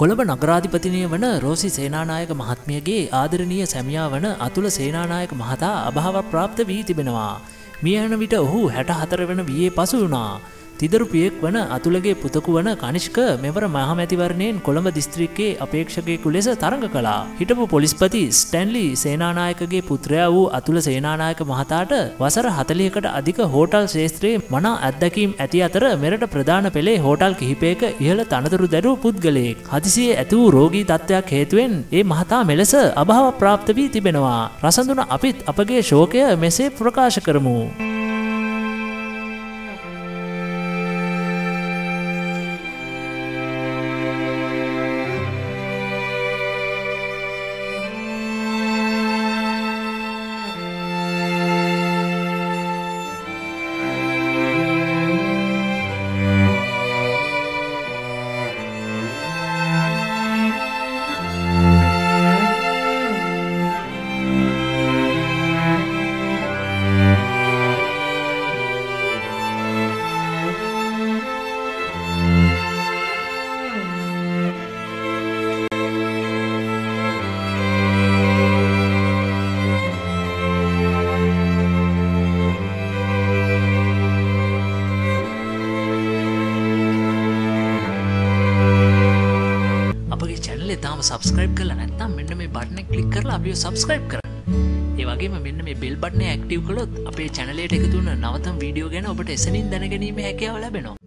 කොළඹ නගරාධිපතිනිය වන රෝසි සේනානායක මහත්මියගේ ආදරණීය සැමියා වන අතුල සේනානායක මහතා අභාවප්‍රාප්ත වී තිබෙනවා. මිය යන විට ඔහු 64 වන වියේ පසු වුණා. තිදරු පියෙක් වන අතුලගේ පුතකු වන කනිෂ්ක මෙවර මහමැතිවරණයෙන් කොළඹ දිස්ත්‍රික්කයේ අපේක්ෂකයෙකු ලෙස තරඟ කළා. හිටපු පොලිස්පති ස්ටැන්ලි සේනානායකගේ පුත්‍රයා වූ අතුල සේනානායක මහතාට වසර 40කට අධික හෝටල් ශාස්ත්‍රයේ මනා අත්දැකීම් ඇති අතර මෙරට ප්‍රධාන පෙළේ හෝටල් කිහිපයක ඉහළ තනතුරු දැරූ පුද්ගලයෙක්. හදිසියේ ඇති වූ රෝගී තත්ත්වයක් හේතුවෙන් ඒ මහතා මෙලෙස අභාවප්‍රාප්ත වී තිබෙනවා. රසඳුන අපිත් අපගේ ශෝකය මෙසේ ප්‍රකාශ කරමු. තාම සබස්ක්‍රයිබ් කරලා නැත්නම් මෙන්න මේ බටන් එක ක්ලික් කරලා අපිව සබස්ක්‍රයිබ් කරන්න. ඒ වගේම මෙන්න මේ බෙල් බටන් එක ඇක්ටිව් කළොත් අපේ channel එකට එකතු වෙන නවතම වීඩියෝ ගැන ඔබට එසනින් දැනගැනීමේ හැකියාව ලැබෙනවා.